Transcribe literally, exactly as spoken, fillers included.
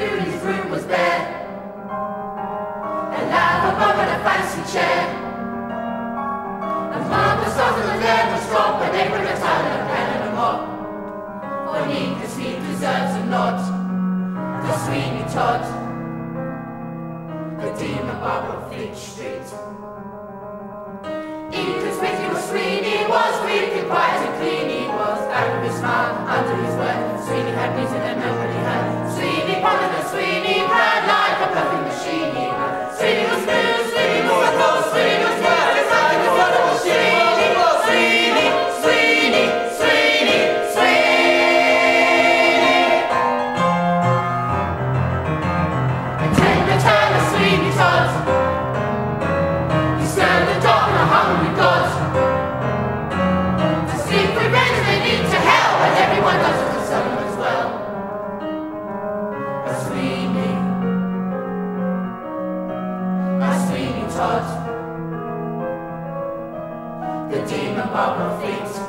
Sweeney's room was bare. A lamp above and a fancy chair. And Mother started the lamp was drop, and they bring a towel and a pen and a mop. For Negus he deserves a nod. The Sweeney Todd, the demon barber of Fleet Street. Inconspicuous Sweeney was, wicked, quiet and clean he was. Out of his mouth, under his word, Sweeney had music that nobody had. Sweeney pondered and Sweeney had, like a perfect machine he had. Sweeney was smooth, Sweeney was supple, Sweeney was good, his hand was wonderful. Sweeney, Sweeney, Sweeney, Sweeney, Sweeney. And take the tale of Sweeney Todd. He served the dog and a hungry god. To seek revenge they lead to hell, and everyone does it to someone as well. A Sweeney, a Sweeney Todd, the demon barber of Fleet